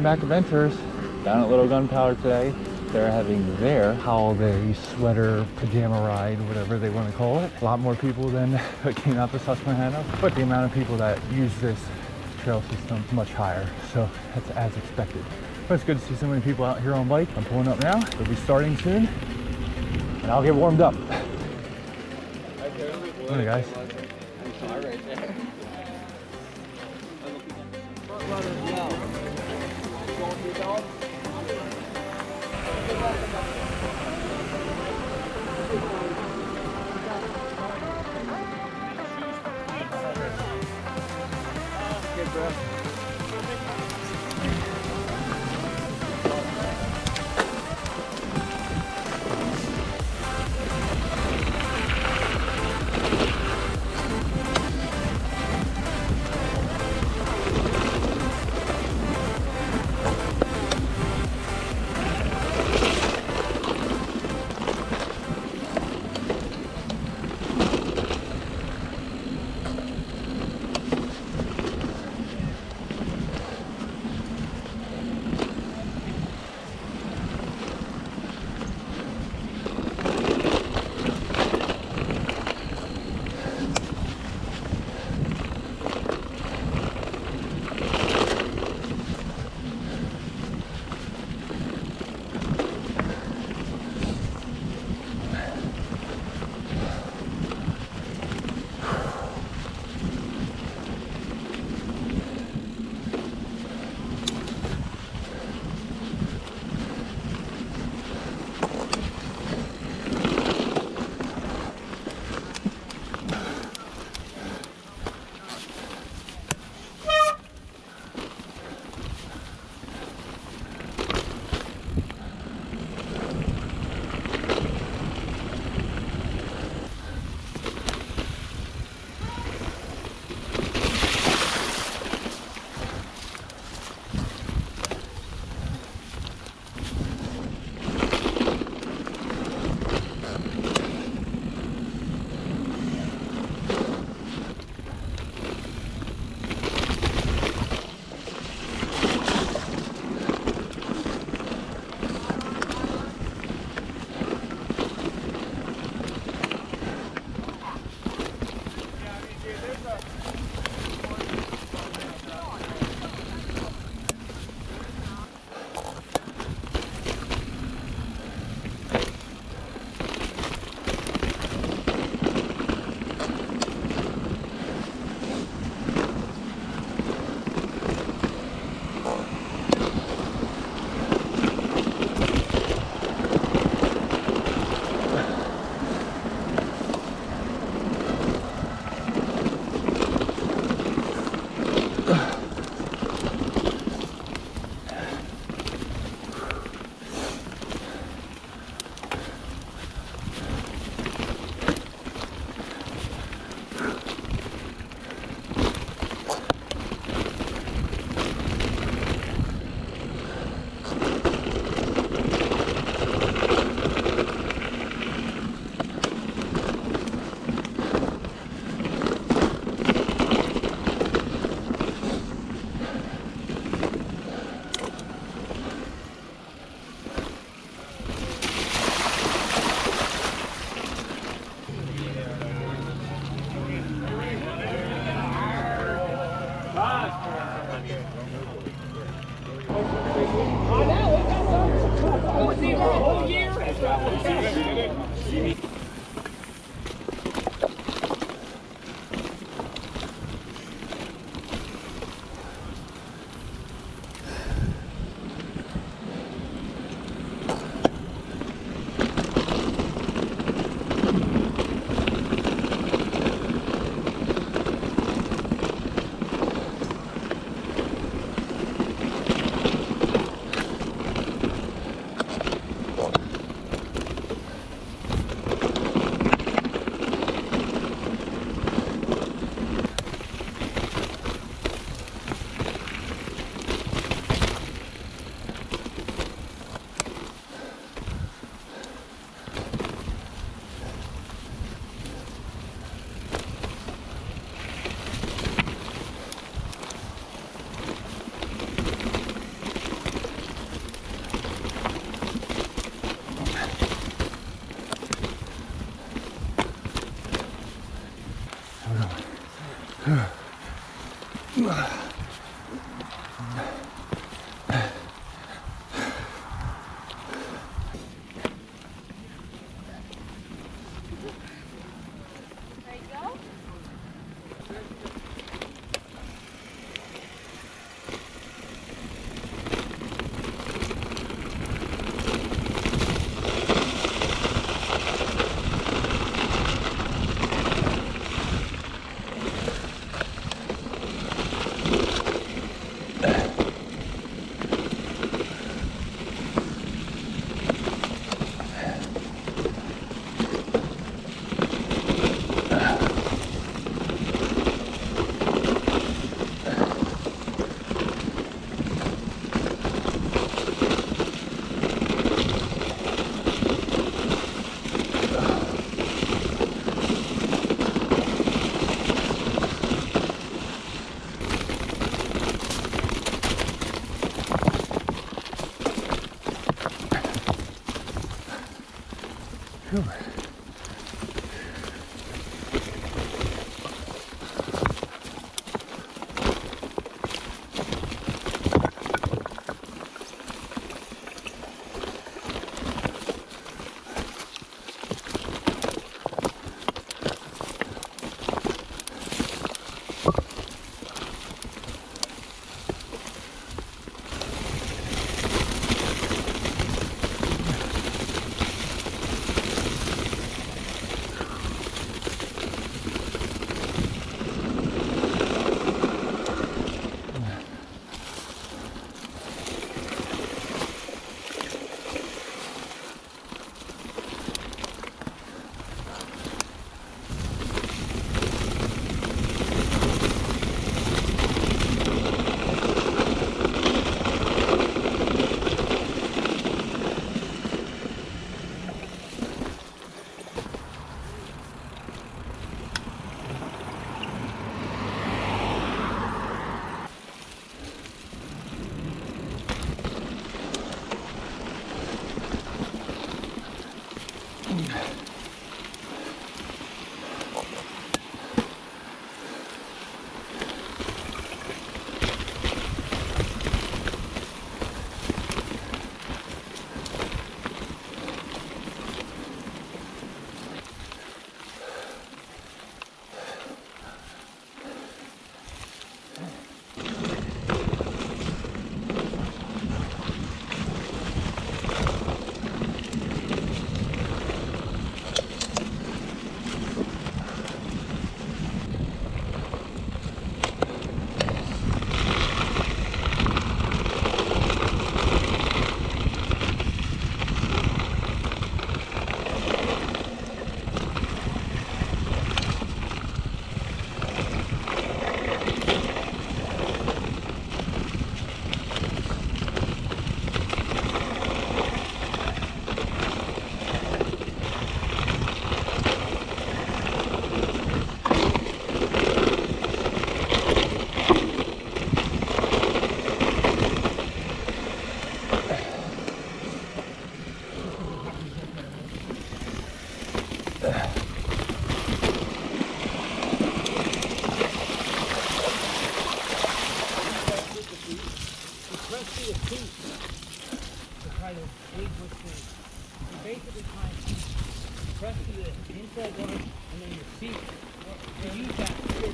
back adventures down at Little Gunpowder today. They're having their holiday sweater pajama ride, whatever they want to call it. A lot more people than what came out to Susquehanna, but the amount of people that use this trail system is much higher, so that's as expected. But it's good to see so many people out here on bike. I'm pulling up now. We'll be starting soon, and I'll get warmed up. Morning, guys. over. Basically trying to press the inside one and then your feet to use that foot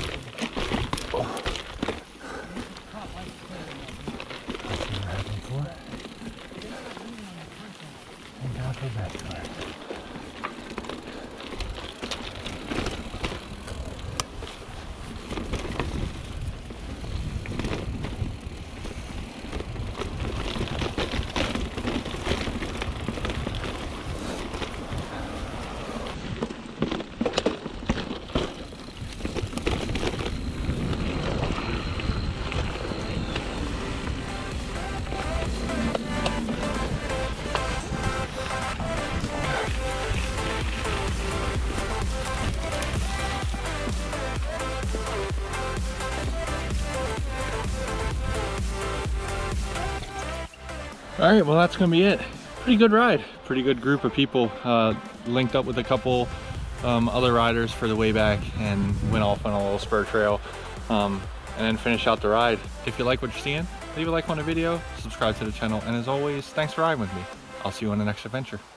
All right, well, that's gonna be it. Pretty good ride. Pretty good group of people. Linked up with a couple other riders for the way back and went off on a little spur trail and then finish out the ride. If you like what you're seeing, leave a like on the video, subscribe to the channel, and as always, thanks for riding with me. I'll see you on the next adventure.